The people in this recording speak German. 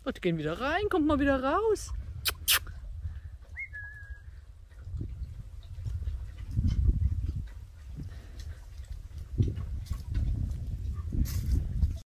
Oh, die gehen wieder rein, kommt mal wieder raus.